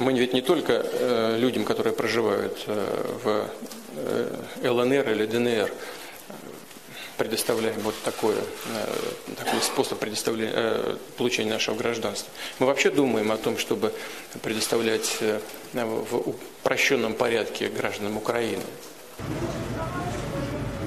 Мы ведь не только людям, которые проживают в ЛНР или ДНР, предоставляем вот такой способ получения нашего гражданства. Мы вообще думаем о том, чтобы предоставлять в упрощенном порядке гражданам Украины.